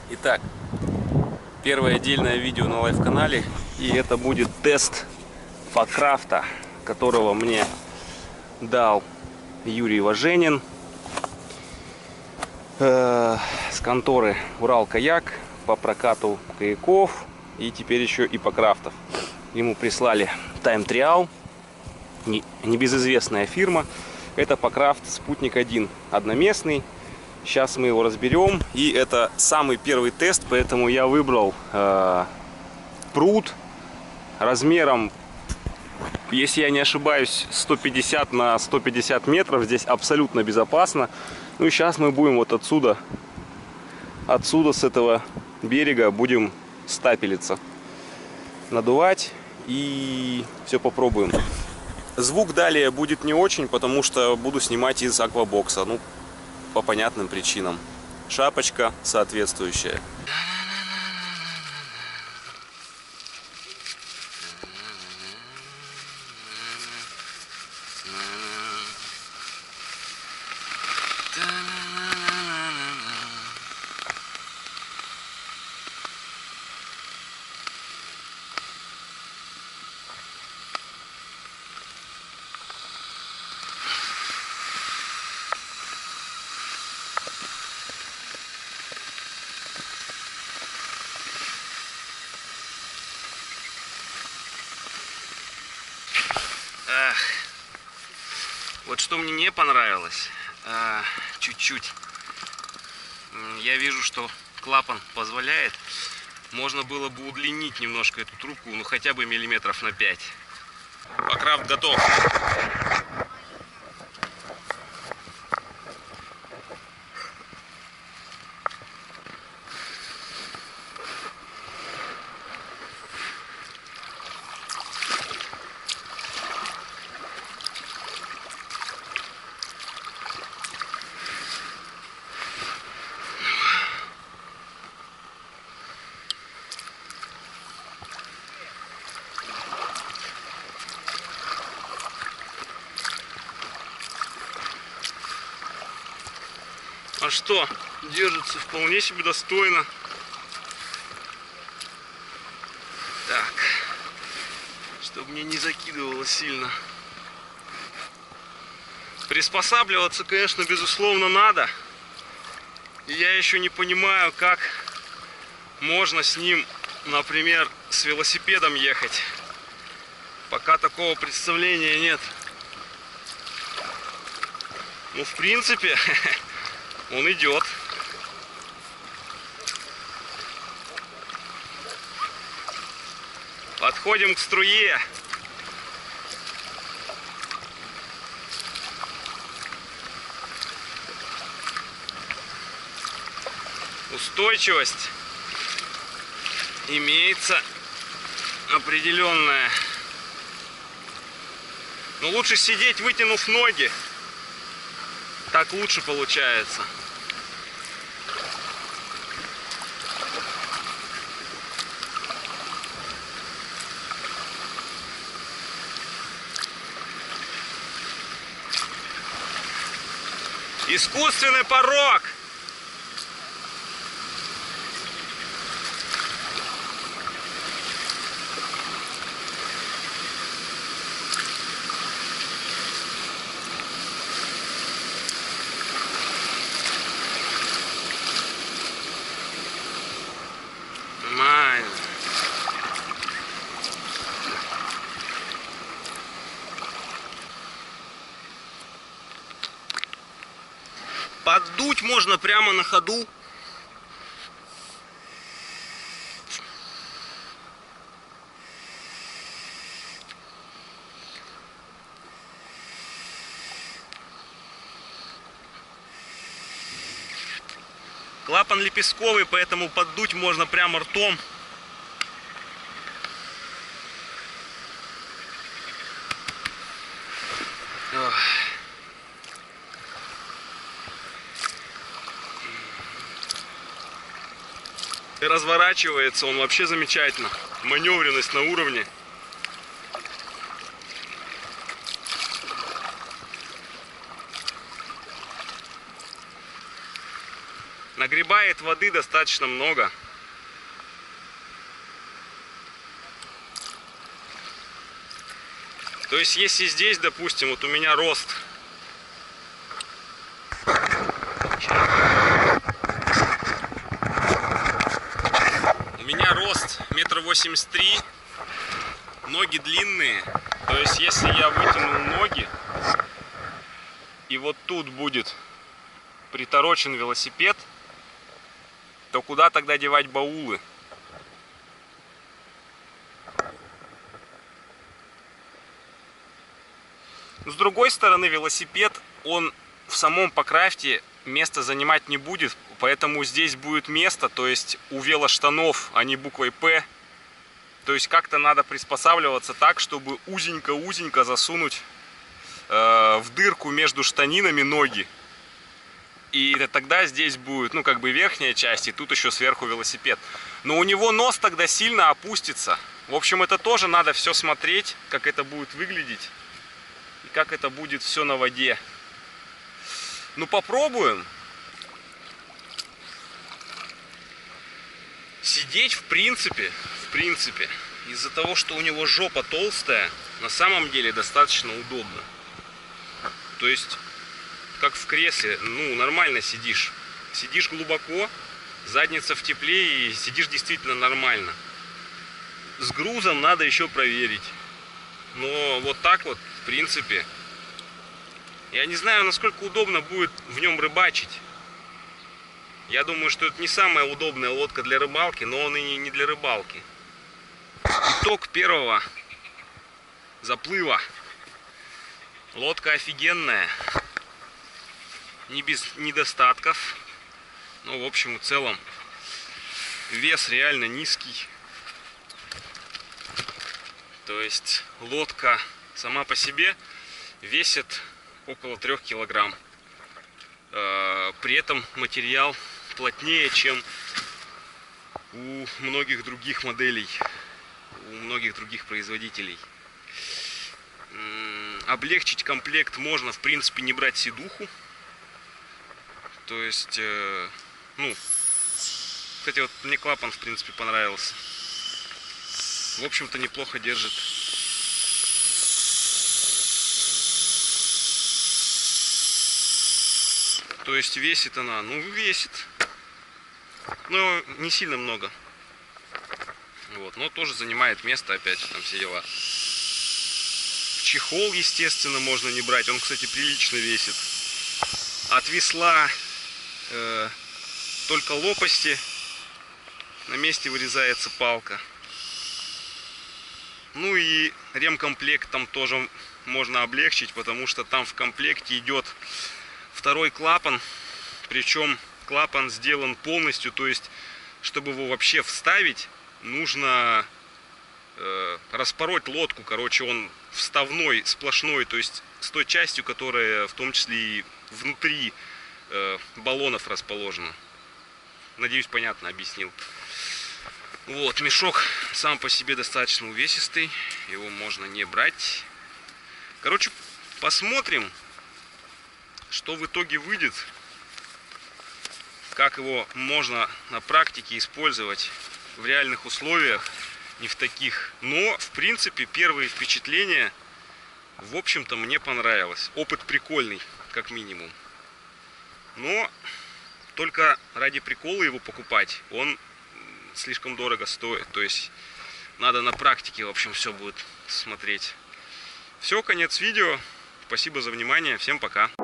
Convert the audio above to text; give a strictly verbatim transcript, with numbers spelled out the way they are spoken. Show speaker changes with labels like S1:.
S1: Итак, первое отдельное видео на лайв-канале, и это будет тест фокрафта, которого мне дал Юрий Важенин э, с конторы Урал Каяк по прокату каяков и теперь еще и фокрафтов. Ему прислали тайм-триал, не, небезызвестная фирма. Это фокрафт Спутник один, одноместный. Сейчас мы его разберем, и это самый первый тест, поэтому я выбрал э, пруд размером, если я не ошибаюсь, сто пятьдесят на сто пятьдесят метров. Здесь абсолютно безопасно. Ну и сейчас мы будем вот отсюда, отсюда с этого берега будем стапелиться, надувать и все попробуем. Звук далее будет не очень, потому что буду снимать из аквабокса. Ну, по понятным причинам. Шапочка соответствующая. Ах, вот что мне не понравилось, чуть-чуть. Я вижу, что клапан позволяет. Можно было бы удлинить немножко эту трубку, ну хотя бы миллиметров на пять. Фокрафт готов. А что, держится вполне себе достойно. Так, чтобы мне не закидывало сильно. Приспосабливаться, конечно, безусловно, надо. И я еще не понимаю, как можно с ним, например, с велосипедом ехать. Пока такого представления нет. Ну, в принципе, он идет. Подходим к струе. Устойчивость имеется определенная. Но лучше сидеть, вытянув ноги. Так лучше получается. Искусственный порог. Нормально. Поддуть можно прямо на ходу. Клапан лепестковый, поэтому поддуть можно прямо ртом. Ох. И разворачивается он вообще замечательно. Маневренность на уровне. Нагребает воды достаточно много. То есть, если здесь, допустим, вот у меня рост у меня рост метр восемьдесят три, ноги длинные. То есть, если я вытянул ноги, и вот тут будет приторочен велосипед, то куда тогда девать баулы? С другой стороны, велосипед, он в самом покрафте место занимать не будет, поэтому здесь будет место, то есть у велоштанов, они буквой П. То есть как-то надо приспосабливаться так, чтобы узенько-узенько засунуть э, в дырку между штанинами ноги. И тогда здесь будет, ну, как бы верхняя часть, и тут еще сверху велосипед. Но у него нос тогда сильно опустится. В общем, это тоже надо все смотреть, как это будет выглядеть. И как это будет все на воде. Ну, попробуем. Сидеть, в принципе, в принципе, из-за того, что у него жопа толстая, на самом деле достаточно удобно. То есть, как в кресле, ну, нормально сидишь. Сидишь глубоко, задница в тепле и сидишь действительно нормально. С грузом надо еще проверить. Но вот так вот, в принципе, я не знаю, насколько удобно будет в нем рыбачить. Я думаю, что это не самая удобная лодка для рыбалки, но он и не для рыбалки. Итог первого заплыва. Лодка офигенная. Не без недостатков. Но в общем и целом вес реально низкий. То есть лодка сама по себе весит около трёх килограмм. При этом материал плотнее, чем у многих других моделей, у многих других производителей. Облегчить комплект можно, в принципе, не брать сидуху. То есть, ну, кстати, вот мне клапан, в принципе, понравился. В общем-то, неплохо держит. То есть весит она, ну весит, но не сильно много. Вот, но тоже занимает место, опять же, там все дела. Чехол, естественно, можно не брать, он, кстати, прилично весит. От весла э, только лопасти, на месте вырезается палка. Ну и ремкомплект там тоже можно облегчить, потому что там в комплекте идет второй клапан, причем клапан сделан полностью, то есть, чтобы его вообще вставить, нужно э, распороть лодку, короче, он вставной, сплошной, то есть с той частью, которая в том числе и внутри э, баллонов расположена. Надеюсь, понятно объяснил. Вот, мешок сам по себе достаточно увесистый, его можно не брать. Короче, посмотрим, что в итоге выйдет, как его можно на практике использовать в реальных условиях, не в таких. Но, в принципе, первые впечатления, в общем-то, мне понравилось. Опыт прикольный, как минимум. Но только ради прикола его покупать, он слишком дорого стоит. То есть, надо на практике, в общем, все будет смотреть. Все, конец видео. Спасибо за внимание. Всем пока.